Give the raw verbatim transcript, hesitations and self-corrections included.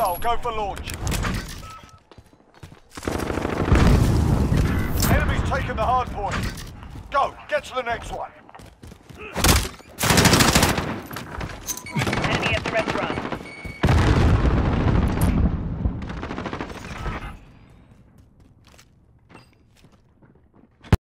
missile. Go for launch. Enemy's taken the hard point. Go. Get to the next one. Enemy at the restaurant.